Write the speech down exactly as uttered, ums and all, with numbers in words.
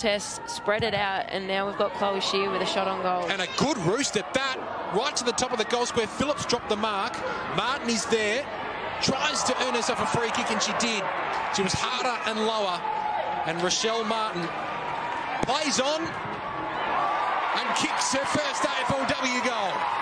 contest, spread it out, and now we've got Chloe Shear with a shot on goal. And a good roost at that, right to the top of the goal square. Phillips dropped the mark. Martin is there, tries to earn herself a free kick, and she did. She was harder and lower, and Rachelle Martin plays on and kicks her first A F L W goal.